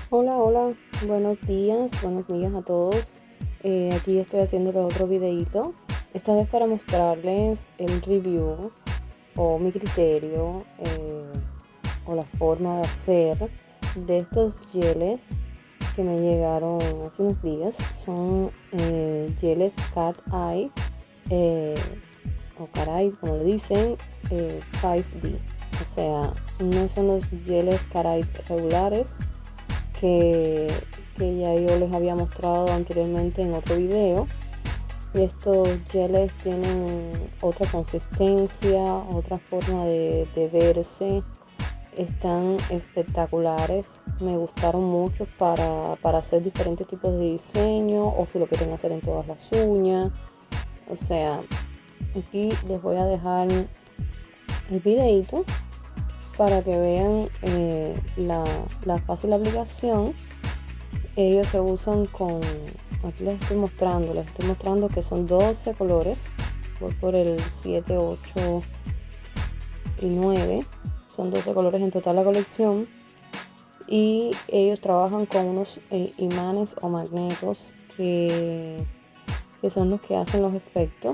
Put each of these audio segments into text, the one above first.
Hola, hola, buenos días a todos. Aquí estoy haciéndoles otro videito, esta vez para mostrarles el review o mi criterio o la forma de hacer de estos geles que me llegaron hace unos días. Son geles Cat Eye eh, o Cat Eye, como le dicen, 5D. O sea, no son los geles Cat Eye regulares que, que ya yo les había mostrado anteriormente en otro video. Estos geles tienen otra consistencia, otra forma de verse. Están espectaculares. Me gustaron mucho para hacer diferentes tipos de diseño o si lo quieren hacer en todas las uñas. O sea, aquí les voy a dejar el videito para que vean la fácil aplicación. Ellos se usan con, aquí les estoy mostrando que son 12 colores. Voy por el 7, 8 y 9. Son 12 colores en total la colección. Y ellos trabajan con unos imanes o magnetos que son los que hacen los efectos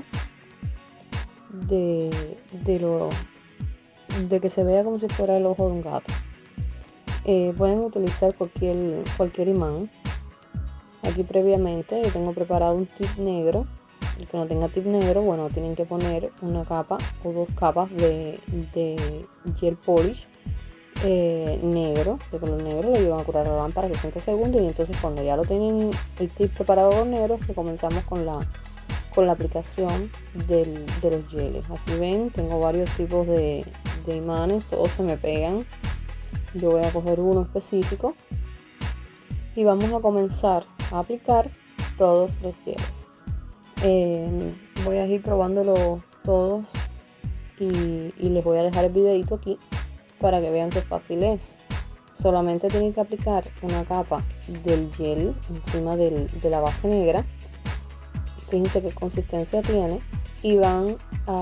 de, de, lo, de que se vea como si fuera el ojo de un gato. Pueden utilizar cualquier imán. Aquí previamente yo tengo preparado un tip negro. El que no tenga tip negro, bueno, tienen que poner una capa o dos capas de gel polish negro, de color negro. Lo llevan a curar la lámpara 60 segundos y entonces cuando ya lo tienen el tip preparado con negro, que comenzamos con la aplicación de los geles. Aquí ven, tengo varios tipos de imanes, todos se me pegan. Yo voy a coger uno específico y vamos a comenzar a aplicar todos los geles. Voy a ir probándolo todos y les voy a dejar el videito aquí para que vean qué fácil es. Solamente tienen que aplicar una capa del gel encima de la base negra. Fíjense qué consistencia tiene y van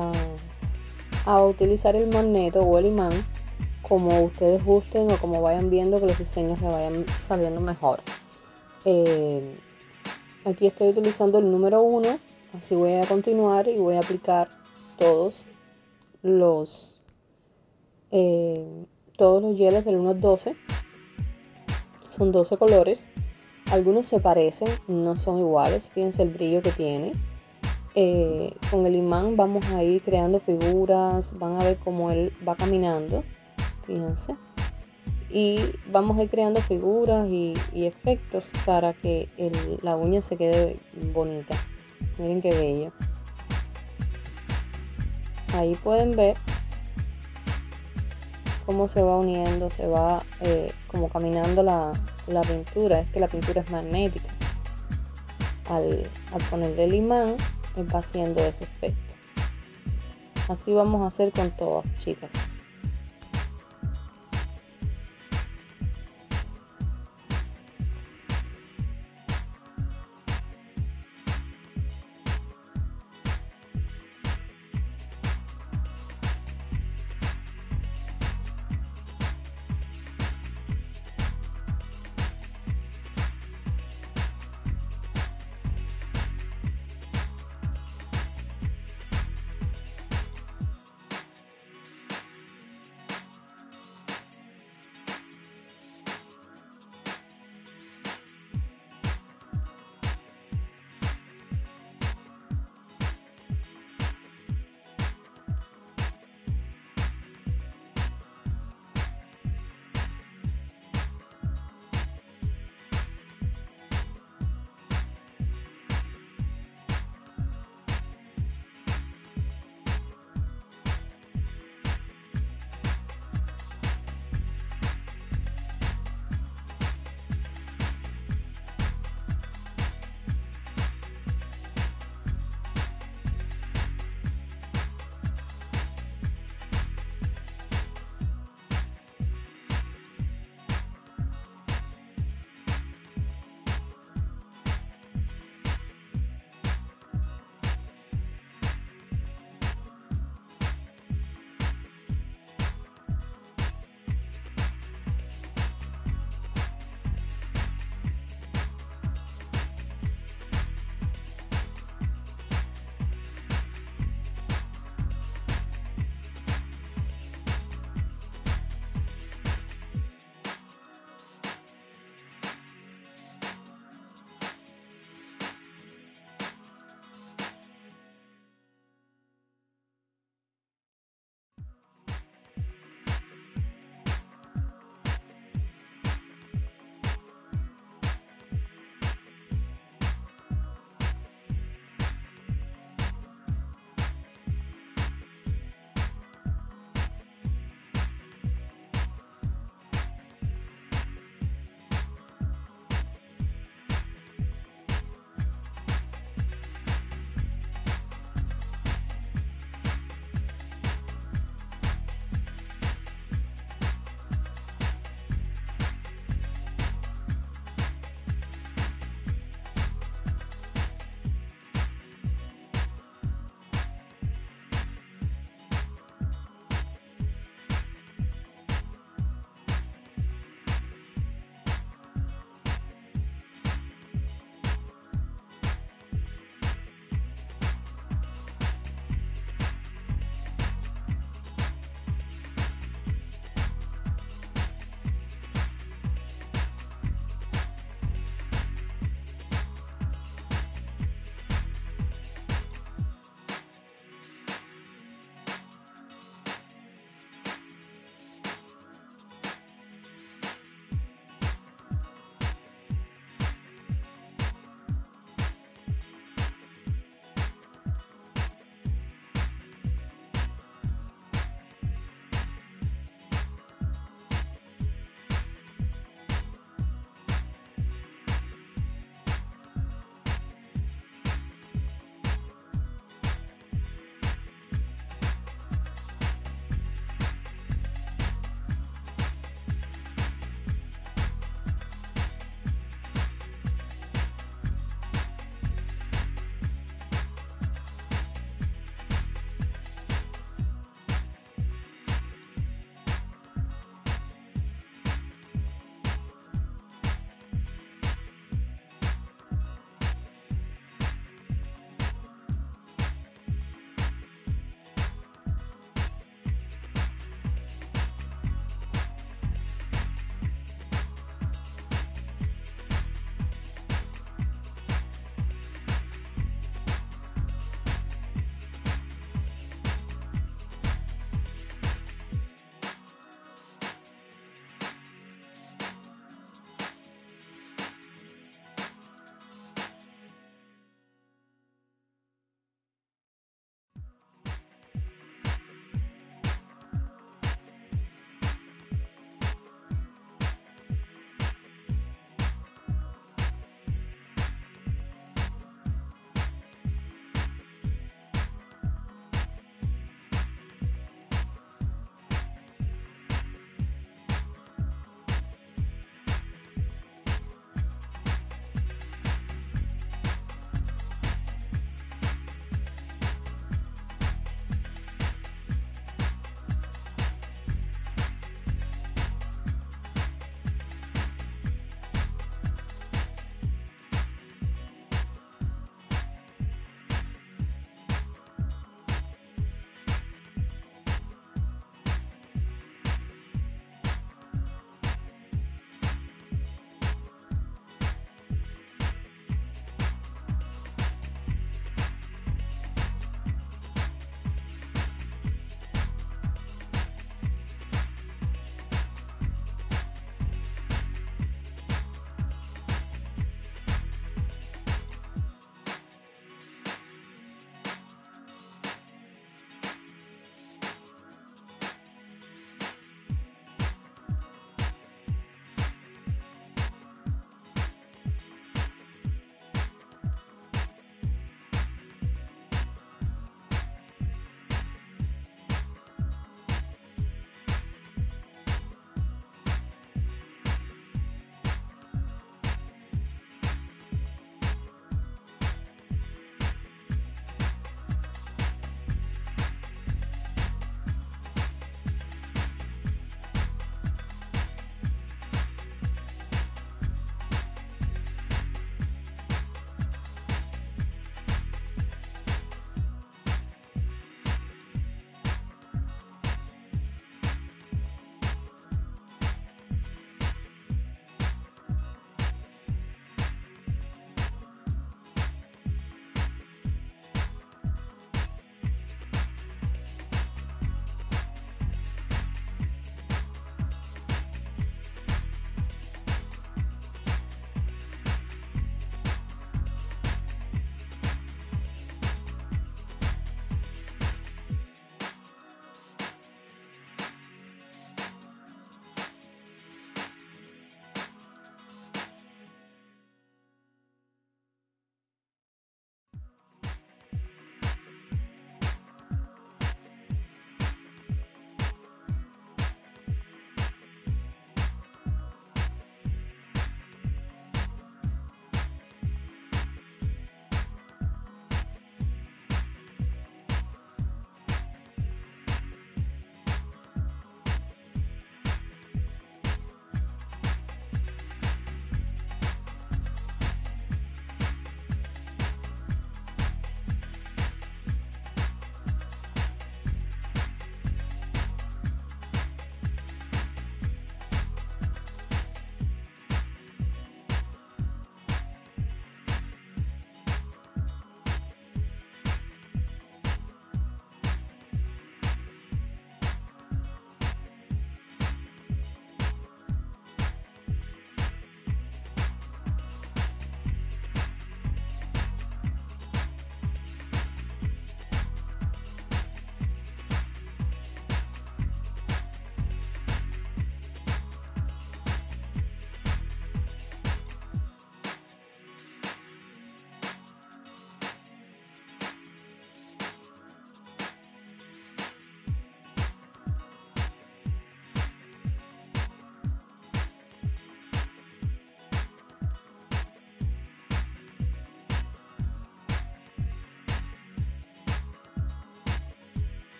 a utilizar el magneto o el imán como ustedes gusten o como vayan viendo que los diseños le vayan saliendo mejor. Aquí estoy utilizando el número 1, así voy a continuar y voy a aplicar todos los todos los geles del 1 al 12. Son 12 colores, algunos se parecen, no son iguales. Fíjense el brillo que tiene. Con el imán vamos a ir creando figuras, van a ver cómo él va caminando, fíjense, y vamos a ir creando figuras y efectos para que la uña se quede bonita. Miren qué bello. Ahí pueden ver cómo se va uniendo, se va como caminando la pintura. Es que la pintura es magnética. Al ponerle el imán, él va haciendo ese efecto. Así vamos a hacer con todas, chicas.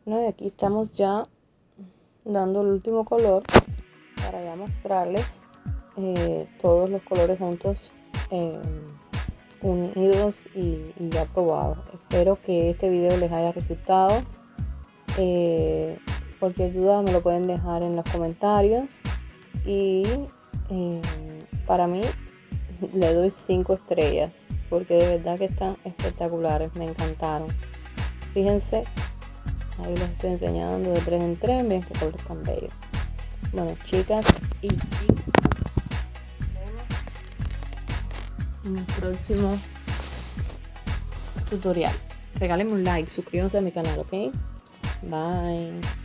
No, y aquí estamos ya dando el último color para ya mostrarles todos los colores juntos, unidos y ya probados. Espero que este video les haya resultado. Cualquier duda me lo pueden dejar en los comentarios. Y para mí le doy 5 estrellas porque de verdad que están espectaculares, me encantaron. Fíjense, ahí les estoy enseñando de 3 en 3, miren qué colores tan bellos. Bueno, chicas y chicos, nos vemos en el próximo tutorial. Regálenme un like, suscríbanse a mi canal, ¿ok? Bye.